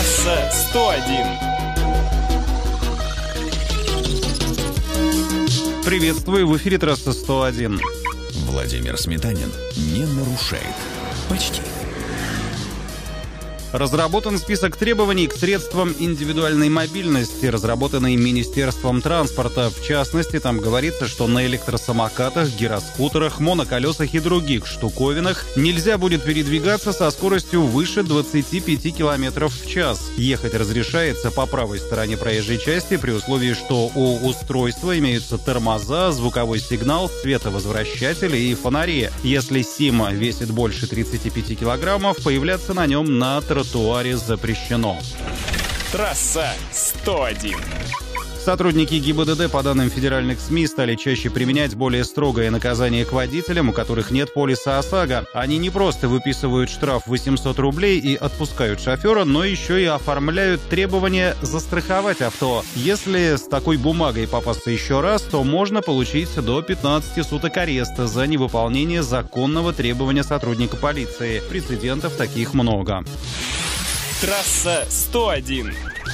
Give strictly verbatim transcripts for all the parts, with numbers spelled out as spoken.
Трасса сто один. Приветствую, в эфире Трасса сто один. Владимир Сметанин не нарушает. Почти. Разработан список требований к средствам индивидуальной мобильности, разработанный Министерством транспорта. В частности, там говорится, что на электросамокатах, гироскутерах, моноколесах и других штуковинах нельзя будет передвигаться со скоростью выше двадцати пяти километров в час. Ехать разрешается по правой стороне проезжей части при условии, что у устройства имеются тормоза, звуковой сигнал, световозвращатели и фонари. Если СИМ весит больше тридцати пяти килограммов, появляться на нем на тротуаре запрещено. Трасса сто один. Сотрудники ГИБДД, по данным федеральных СМИ, стали чаще применять более строгое наказание к водителям, у которых нет полиса ОСАГО. Они не просто выписывают штраф восемьсот рублей и отпускают шофера, но еще и оформляют требования застраховать авто. Если с такой бумагой попасться еще раз, то можно получить до пятнадцати суток ареста за невыполнение законного требования сотрудника полиции. Прецедентов таких много. Трасса сто один.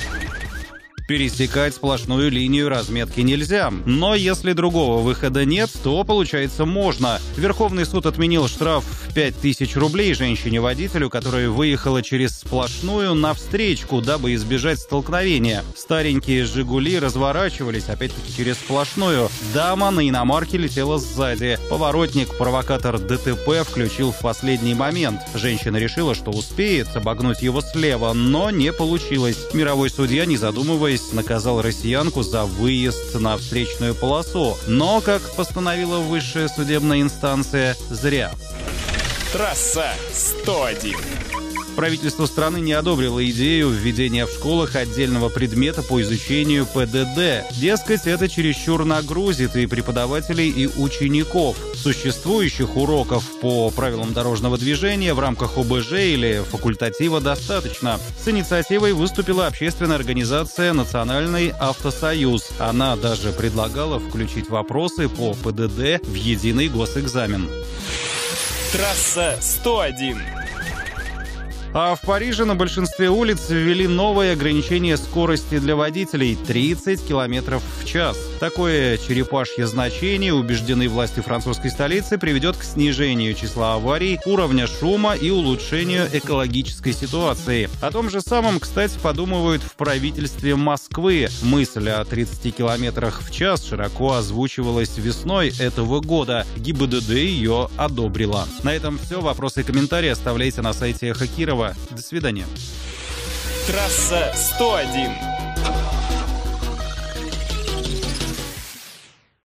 Пересекать сплошную линию разметки нельзя. Но если другого выхода нет, то, получается, можно. Верховный суд отменил штраф в пять тысяч рублей женщине-водителю, которая выехала через сплошную навстречку, дабы избежать столкновения. Старенькие «Жигули» разворачивались, опять-таки, через сплошную. Дама на иномарке летела сзади. Поворотник-провокатор ДТП включил в последний момент. Женщина решила, что успеет обогнуть его слева, но не получилось. Мировой судья, не задумываясь, наказал россиянку за выезд на встречную полосу. Но, как постановила высшая судебная инстанция, зря. Трасса сто один. Правительство страны не одобрило идею введения в школах отдельного предмета по изучению ПДД. Дескать, это чересчур нагрузит и преподавателей, и учеников. Существующих уроков по правилам дорожного движения в рамках ОБЖ или факультатива достаточно. С инициативой выступила общественная организация «Национальный автосоюз». Она даже предлагала включить вопросы по ПДД в единый госэкзамен. Трасса сто один. А в Париже на большинстве улиц ввели новое ограничение скорости для водителей – тридцать километров в час. Такое черепашье значение, убеждены власти французской столицы, приведет к снижению числа аварий, уровня шума и улучшению экологической ситуации. О том же самом, кстати, подумывают в правительстве Москвы. Мысль о тридцати километрах в час широко озвучивалась весной этого года. ГИБДД ее одобрила. На этом все. Вопросы и комментарии оставляйте на сайте Эхо Кирова. До свидания. Трасса сто один.